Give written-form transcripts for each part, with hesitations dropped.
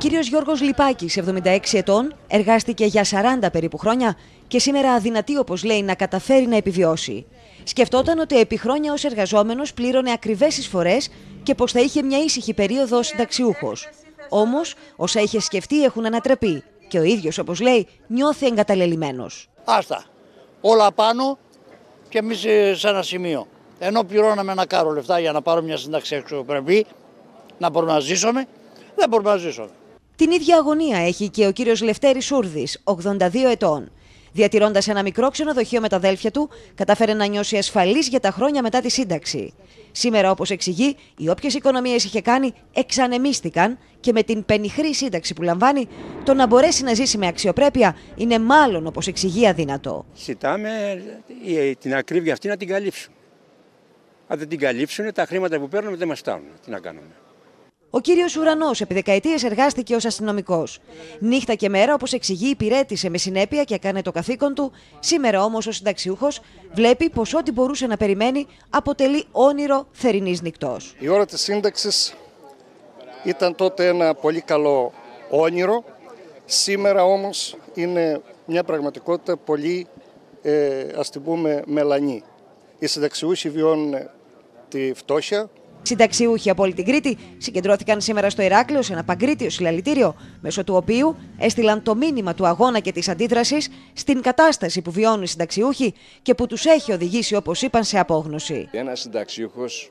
κύριος Γιώργος Λιπάκης, 76 ετών, εργάστηκε για 40 περίπου χρόνια και σήμερα αδυνατεί, όπως λέει, να καταφέρει να επιβιώσει. Σκεφτόταν ότι επί χρόνια ως εργαζόμενος πλήρωνε ακριβές εισφορές και πως θα είχε μια ήσυχη περίοδο ως συνταξιούχος. Όμως, όσα είχε σκεφτεί έχουν ανατραπεί και ο ίδιος, όπως λέει, νιώθει εγκαταλελειμμένος. Άστα, όλα πάνω και εμείς σε ένα σημείο. Ενώ πληρώναμε ένα κάρο λεφτά για να πάρω μια σύνταξη αξιοπρεπή, να μπορούμε να ζήσουμε, δεν μπορούμε να ζήσουμε. Την ίδια αγωνία έχει και ο κύριος Λευτέρης Σούρδης, 82 ετών. Διατηρώντας ένα μικρό ξενοδοχείο με τα αδέλφια του, κατάφερε να νιώσει ασφαλής για τα χρόνια μετά τη σύνταξη. Σήμερα, όπως εξηγεί, οι όποιες οικονομίες είχε κάνει εξανεμίστηκαν και με την πενιχρή σύνταξη που λαμβάνει, το να μπορέσει να ζήσει με αξιοπρέπεια είναι μάλλον, όπως εξηγεί, αδύνατο. Ζητάμε την ακρίβεια αυτή να την καλύψουν. Αν δεν την καλύψουν, τα χρήματα που παίρνουμε δεν μας φτάνουν. Τι να κάνουμε. Ο κύριος Ουρανός επί δεκαετίες εργάστηκε ως αστυνομικός. Νύχτα και μέρα, όπως εξηγεί, υπηρέτησε με συνέπεια και έκανε το καθήκον του. Σήμερα όμως, ως συνταξιούχος, βλέπει πως ό,τι μπορούσε να περιμένει αποτελεί όνειρο θερινής νυχτός. Η ώρα της σύνταξης ήταν τότε ένα πολύ καλό όνειρο. Σήμερα όμως είναι μια πραγματικότητα πολύ, ας την πούμε, μελανή. Οι συνταξιούχοι βιώνουν τη φτώχεια. Συνταξιούχοι από όλη την Κρήτη συγκεντρώθηκαν σήμερα στο Ηράκλειο σε ένα παγκρίτιο συλλαλητήριο, μέσω του οποίου έστειλαν το μήνυμα του αγώνα και της αντίδρασης στην κατάσταση που βιώνουν οι συνταξιούχοι και που τους έχει οδηγήσει, όπως είπαν, σε απόγνωση. Ένας συνταξιούχος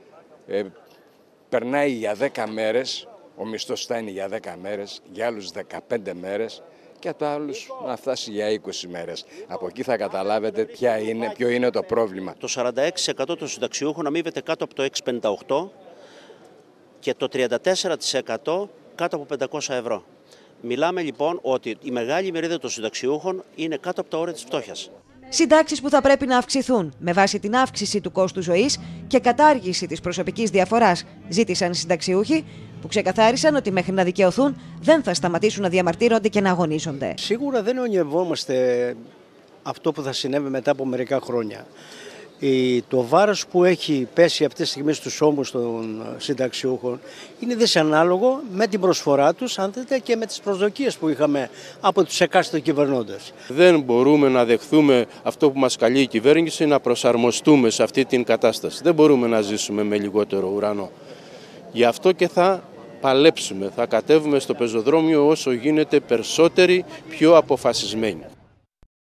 περνάει για 10 μέρες, ο μισθός φτάνει για 10 μέρες, για άλλους 15 μέρες και από άλλους να φτάσει για 20 μέρες. Από εκεί θα καταλάβετε ποιο είναι το πρόβλημα. Το 46% των συνταξιούχων αμείβεται κάτω από το 658 και το 34% κάτω από 500 ευρώ. Μιλάμε λοιπόν ότι η μεγάλη μερίδα των συνταξιούχων είναι κάτω από τα όρια της φτώχειας. Συντάξεις που θα πρέπει να αυξηθούν με βάση την αύξηση του κόστου ζωής και κατάργηση της προσωπικής διαφοράς, ζήτησαν οι συνταξιούχοι, που ξεκαθάρισαν ότι μέχρι να δικαιωθούν δεν θα σταματήσουν να διαμαρτύρονται και να αγωνίζονται. Σίγουρα δεν ονειρευόμαστε αυτό που θα συνέβη μετά από μερικά χρόνια. Το βάρος που έχει πέσει αυτή τη στιγμή στους ώμους των συνταξιούχων είναι δυσανάλογο με την προσφορά τους, αν δείτε, και με τις προσδοκίες που είχαμε από τους εκάστοτε κυβερνώντες. Δεν μπορούμε να δεχθούμε αυτό που μας καλεί η κυβέρνηση, να προσαρμοστούμε σε αυτή την κατάσταση. Δεν μπορούμε να ζήσουμε με λιγότερο ουρανό. Γι' αυτό και θα παλέψουμε, θα κατέβουμε στο πεζοδρόμιο όσο γίνεται περισσότεροι, πιο αποφασισμένοι.